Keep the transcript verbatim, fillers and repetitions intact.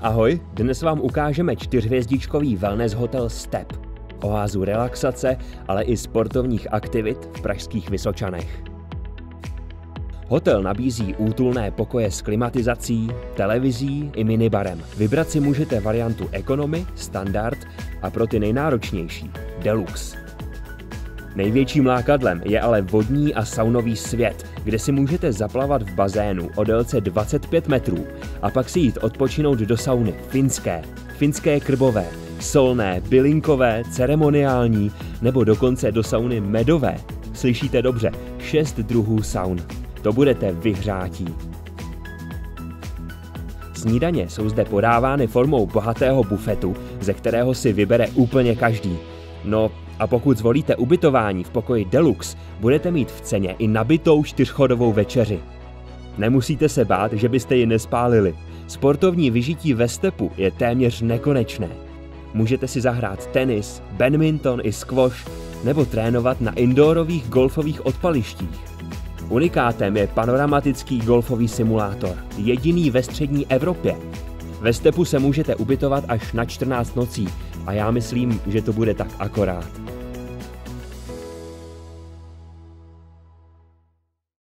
Ahoj, dnes vám ukážeme čtyřhvězdičkový wellness hotel Step. Oázu relaxace, ale i sportovních aktivit v pražských Vysočanech. Hotel nabízí útulné pokoje s klimatizací, televizí i minibarem. Vybrat si můžete variantu economy, standard a pro ty nejnáročnější deluxe. Největším lákadlem je ale vodní a saunový svět, kde si můžete zaplavat v bazénu o délce dvacet pět metrů a pak si jít odpočinout do sauny finské, finské krbové, solné, bylinkové, ceremoniální nebo dokonce do sauny medové. Slyšíte dobře, šest druhů saun. To budete vyhřátí. Snídaně jsou zde podávány formou bohatého bufetu, ze kterého si vybere úplně každý. No a pokud zvolíte ubytování v pokoji Deluxe, budete mít v ceně i nabitou čtyřchodovou večeři. Nemusíte se bát, že byste ji nespálili. Sportovní vyžití ve Stepu je téměř nekonečné. Můžete si zahrát tenis, badminton i squash nebo trénovat na indoorových golfových odpalištích. Unikátem je panoramatický golfový simulátor, jediný ve střední Evropě. Ve Stepu se můžete ubytovat až na čtrnáct nocí a já myslím, že to bude tak akorát.